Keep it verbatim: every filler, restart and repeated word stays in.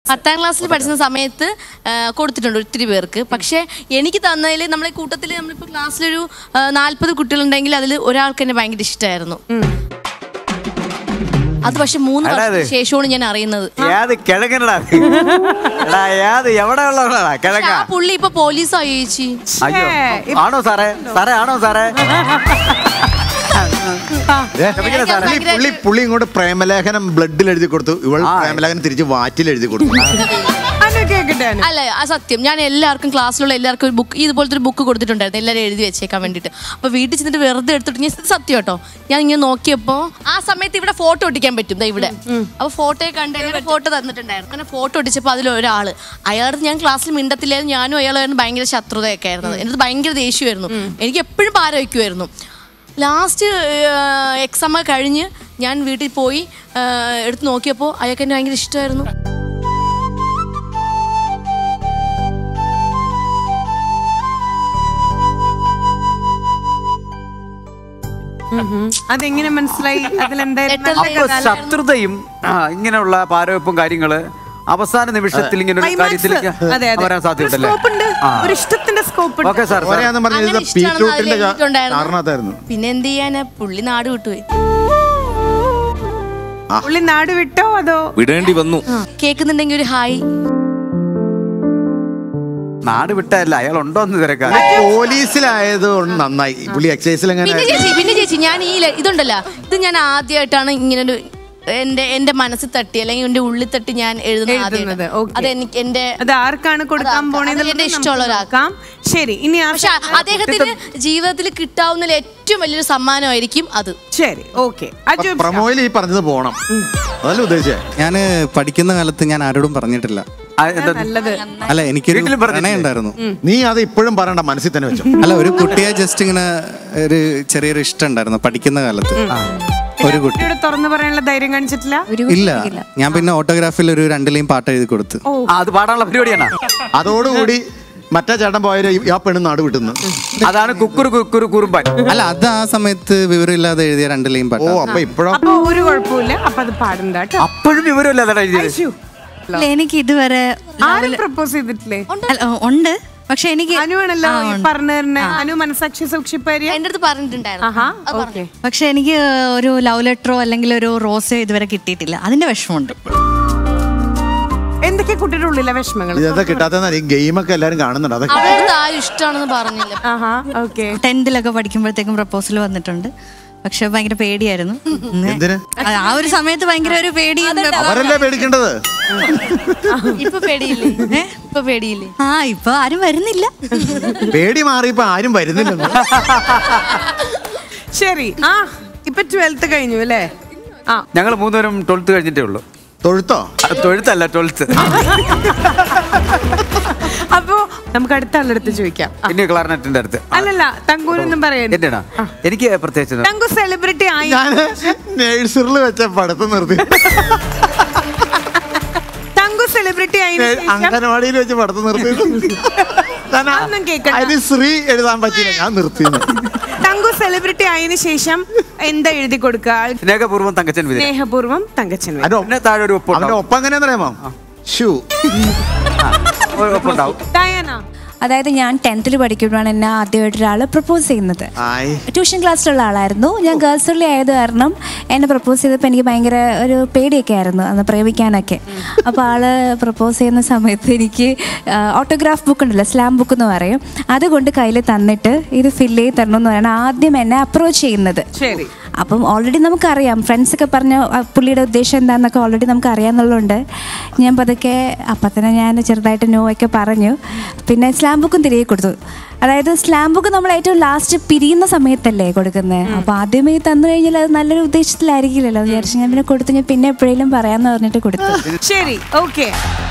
പത്താം ക്ലാസ്സിൽ പഠിക്കുന്ന സമയത്ത് കൊടുത്തിട്ടുണ്ട് ഒത്തിരി പേർക്ക്. പക്ഷേ എനിക്ക് തന്നതിൽ നമ്മളെ കൂട്ടത്തിൽ നമ്മളിപ്പോൾ ക്ലാസ്സിലൊരു നാല്പത് കുട്ടികളുണ്ടെങ്കിൽ അതിൽ ഒരാൾക്ക് എന്നെ ഭയങ്കര ഇഷ്ടമായിരുന്നു. അത് പക്ഷെ മൂന്ന് വർഷത്തിന് ശേഷമാണ് ഞാൻ അറിയുന്നത്. പുള്ളി ഇപ്പൊ പോലീസായി ചേച്ചി. ആണോ സാറേ? സാറേ ആണോ സാറേ? പുള്ളി പുള്ളി ഇങ്ങോട്ട് പ്രേമലേഖനം ബ്ലഡിൽ എഴുതി കൊടുത്തു, ഇവൾ പ്രേമലേഖനം തിരിച്ച് വാറ്റിൽ എഴുതി കൊടുത്തു. അല്ല സത്യം, ഞാൻ എല്ലാവർക്കും ക്ലാസ്സിലുള്ള എല്ലാവർക്കും ഒരു ബുക്ക് ഇതുപോലത്തെ ഒരു ബുക്ക് കൊടുത്തിട്ടുണ്ടായിരുന്നു, എല്ലാവരും എഴുതി വെച്ചേക്കാൻ വേണ്ടിയിട്ട്. അപ്പോൾ വീട്ടിൽ ചെന്നിട്ട് വെറുതെ എടുത്തിട്ട് ഞാൻ സത്യം കേട്ടോ, ഞാൻ ഇങ്ങനെ നോക്കിയപ്പോൾ ആ സമയത്ത് ഇവിടെ ഫോട്ടോ ഒട്ടിക്കാൻ പറ്റും ഇവിടെ. അപ്പോൾ ഫോട്ടോയെ കണ്ട് ഫോട്ടോ തന്നിട്ടുണ്ടായിരുന്നു. അങ്ങനെ ഫോട്ടോ ഒട്ടിച്ചപ്പോൾ അതിലൊരാൾ, അയാളുടെ ഞാൻ ക്ലാസ്സിൽ മിണ്ടത്തില്ലായിരുന്നു, ഞാനും അയാളായിരുന്നു ഭയങ്കര ശത്രുതയൊക്കെ ആയിരുന്നു. എനിക്ക് ഭയങ്കര ദേഷ്യമായിരുന്നു, എനിക്ക് എപ്പോഴും പാര വയ്ക്കുമായിരുന്നു. ലാസ്റ്റ് എക്സാം കഴിഞ്ഞ് ഞാൻ വീട്ടിൽ പോയി എടുത്ത് നോക്കിയപ്പോൾ അയാൾക്ക് എന്നെ ഭയങ്കര ഇഷ്ടമായിരുന്നു. അതെങ്ങനെ മനസ്സിലായി? ശത്രുതയും ഇങ്ങനെയുള്ള പാരവെപ്പും കാര്യങ്ങള് അവസാന നിമിഷത്തിൽ ഇങ്ങനെ ഒരു കാര്യത്തിലേക്ക് വരാൻ സാധ്യതയുണ്ടല്ലേ? ഒരു ഇഷ്ടത്തിന്റെ സ്കോപ്പ്. പിന്നെ എന്ത് ചെയ്യാനാ, പുള്ളി നാട് വിട്ടുപോയി. പുള്ളി നാട് വിട്ടോ അതോ വിടേണ്ടി വന്നു? കേൾക്കുന്നുണ്ടെങ്കിൽ ഒരു ഹായ്. നാട് വിട്ടല്ല, അയാൾ ഉണ്ടോ എന്ന് തിരക്കാം. പോലീസിലായത് നന്നായി. പുള്ളി എക്സൈസിൽ പിന്നെ ചേച്ചി പിന്നെ ചേച്ചി ഞാൻ ഈ ഇതുണ്ടല്ലോ, ഇത് ഞാൻ ആദ്യമായിട്ടാണ് ഇങ്ങനെ ഒരു എന്റെ എന്റെ മനസ്സിൽ തട്ടി അല്ലെങ്കിൽ എന്റെ ഉള്ളിൽ തട്ടി ഞാൻ എഴുതുന്നത്. അതെനിക്ക് എന്റെ ആർക്കാണ് കൊടുക്കാൻ പോണത് എന്റെ ഇഷ്ടമുള്ള ഒരാൾക്കാം. ശരി, ഇനി അദ്ദേഹത്തിന് ജീവിതത്തിൽ കിട്ടാവുന്ന ഏറ്റവും വലിയൊരു സമ്മാനമായിരിക്കും അത്. ശരി, ഓക്കെ. പ്രമോയിൽ ഈ പറഞ്ഞത് പോണം, അതല്ല ഉദ്ദേശിച്ചേ. ഞാന് പഠിക്കുന്ന കാലത്ത് ഞാൻ ആരോടും പറഞ്ഞിട്ടില്ല. അല്ല, എനിക്കൊരു പ്രണയം ഉണ്ടായിരുന്നു. നീ അത് ഇപ്പോഴും പറയണ്ട, മനസ്സിൽ തന്നെ വെച്ചോ. അല്ല, ഒരു കുട്ടിയെ ജസ്റ്റ് ഇങ്ങനെ ഒരു ചെറിയൊരു ഇഷ്ടം ഉണ്ടായിരുന്നു പഠിക്കുന്ന കാലത്ത്. ഒരു കുട്ടി തുറന്നു പറയാനുള്ള ധൈര്യം കാണിച്ചിട്ടില്ല? ഇല്ല. ഞാൻ പിന്നെ ഓട്ടോഗ്രാഫിൽ ഒരു രണ്ടിലെയും പാട്ട് എഴുതി കൊടുത്തു. അത് പാടാനുള്ള പരിപാടിയാണ്. അതോടുകൂടി മറ്റേ ചേട്ടൻ പോയാലും ആ പെണ്ണ് നാട് വിട്ടുന്നു. അതാണ് കുക്കുറു കുക്കുറു കുറുമ്പാൻ. അല്ല, അത് ആ സമയത്ത് വിവരമില്ലാതെ എഴുതിയ രണ്ടിലെയും പാട്ട്. അപ്പൊ ഇപ്പോഴും ഒരു കുഴപ്പമില്ല, അപ്പൊ അത് പാടണ്ട. അപ്പോഴും വിവരമില്ലാതെ എനിക്ക് ഇതുവരെ പ്രപ്പോസ് ചെയ്തിട്ടില്ലേ? ഉണ്ട്, പക്ഷെ എനിക്ക് അനുവാണല്ലോ പറഞ്ഞു തരുന്നേ. അനു മനസാക്ഷി സൂക്ഷിപ്പാരിയ എന്റെ അടുത്ത് പറഞ്ഞിട്ടുണ്ടായിരുന്നു. പക്ഷെ എനിക്ക് ഒരു ലവ് ലെറ്ററോ അല്ലെങ്കിൽ ഒരു റോസോ ഇതുവരെ കിട്ടിയിട്ടില്ല. അതിന്റെ വിഷമമുണ്ട്. എന്തൊക്കെ കുട്ടിയുടെ ഉള്ളിലെ വിഷമങ്ങൾ കിട്ടാത്ത ഗെയിമൊക്കെ എല്ലാരും കാണുന്നുണ്ട്. ഇഷ്ടമാണെന്ന് പറഞ്ഞില്ല. ടെൻത്തിലൊക്കെ പഠിക്കുമ്പോഴത്തേക്കും പ്രപ്പോസൽ വന്നിട്ടുണ്ട്. പക്ഷെ ഭയങ്കര പേടിയായിരുന്നു. ആ ഒരു സമയത്ത് ഭയങ്കര ഒരു പേടി. അവരല്ലേ പേടിക്കേണ്ടത്. ഇപ്പൊ പേടിയില്ലേ? ഇപ്പൊ പേടിയില്ലേ? ആ, ഇപ്പൊ ആരും വരുന്നില്ല. പേടി മാറിയപ്പോ ആരും വരുന്നില്ല. ശരി, ആ ഇപ്പൊ ട്വൽത്ത് കഴിഞ്ഞു അല്ലേ? ആ, ഞങ്ങൾ മൂന്നുപേരും ട്വൽത്ത് കഴിഞ്ഞിട്ടേ ഉള്ളൂ. തൊഴുത്തോ? തൊഴുത്തല്ല, ട്വൽത്ത്. അപ്പൊ നമുക്ക് അടുത്ത ആളുടെ അടുത്ത് ചോദിക്കാം. ഇനി ക്ലാർനെറ്റിന്റെ അടുത്ത്. അല്ലല്ല, തങ്കൂരൊന്നും പറയാൻ. എനിക്ക് പ്രത്യേകിച്ച് തങ്കു സെലിബ്രിറ്റി ആയി. നേഴ്സറിൽ വെച്ച പടത്ത് നിർത്തി. തങ്കു സെലിബ്രിറ്റി ആയി അംഗനവാടിയിൽ വെച്ച് പടത്ത് നിർത്തി. അതിന് ശ്രീ എഴുതാൻ പറ്റില്ല, ഞാൻ നിർത്തി. തങ്കു സെലിബ്രിറ്റി ആയതിനു ശേഷം എന്താ എഴുതി കൊടുക്കുക? സ്നേഹപൂർവ്വം തങ്കച്ചൻ. സ്നേഹപൂർവ്വം തങ്കച്ചൻ. ഒപ്പം ഒപ്പം എങ്ങനെയാണെന്നറിയാമോ? ഷൂ. അതായത് ഞാൻ ടെൻത്തിൽ പഠിക്കുമ്പോഴാണ് എന്നെ ആദ്യമായിട്ട് ഒരാൾ പ്രപ്പോസ് ചെയ്യുന്നത്. ട്യൂഷൻ ക്ലാസ്സിലുള്ള ആളായിരുന്നു. ഞാൻ ഗേൾസ് ഉള്ളി ആയത് കാരണം എന്നെ പ്രപ്പോസ് ചെയ്തപ്പോൾ എനിക്ക് ഭയങ്കര ഒരു പേടിയൊക്കെ ആയിരുന്നു അന്ന് പ്രേമിക്കാനൊക്കെ. അപ്പോൾ ആള് പ്രപ്പോസ് ചെയ്യുന്ന സമയത്ത് എനിക്ക് ഓട്ടോഗ്രാഫ് ബുക്ക് ഉണ്ടല്ലോ, സ്ലാം ബുക്ക് എന്ന് പറയും, അതുകൊണ്ട് കയ്യിൽ തന്നിട്ട് ഇത് ഫില്ല് ചെയ്ത് തരണം എന്ന് പറയണം ആദ്യം എന്നെ അപ്രോച്ച് ചെയ്യുന്നത്. അപ്പം ഓൾറെഡി നമുക്കറിയാം, ഫ്രണ്ട്സൊക്കെ പറഞ്ഞ പുള്ളിയുടെ ഉദ്ദേശം എന്താണെന്നൊക്കെ ഓൾറെഡി നമുക്ക് അറിയാമെന്നുള്ളതുകൊണ്ട് ഞാൻ പതുക്കെ അപ്പം തന്നെ ഞാൻ ചെറുതായിട്ട് നോ ഒക്കെ പറഞ്ഞു. പിന്നെ സ്ലാം ബുക്കും തിരികെ കൊടുത്തു. അതായത് സ്ലാം ബുക്ക് നമ്മൾ ഏറ്റവും ലാസ്റ്റ് പിരിയുന്ന സമയത്തല്ലേ കൊടുക്കുന്നത്. അപ്പോൾ ആദ്യമേ തന്നു കഴിഞ്ഞാൽ അത് നല്ലൊരു ഉദ്ദേശത്തിലായിരിക്കില്ലല്ലോ വിചാരിച്ചു ഞാൻ പിന്നെ കൊടുത്തു. ഞാൻ പിന്നെ എപ്പോഴേലും പറയാമെന്ന് പറഞ്ഞിട്ട് കൊടുത്തു. ശരി, ഓക്കെ.